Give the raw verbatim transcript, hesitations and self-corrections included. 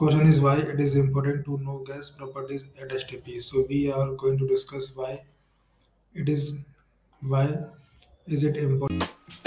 Question is why it is important to know gas properties at S T P. So we are going to discuss why it is why is it important.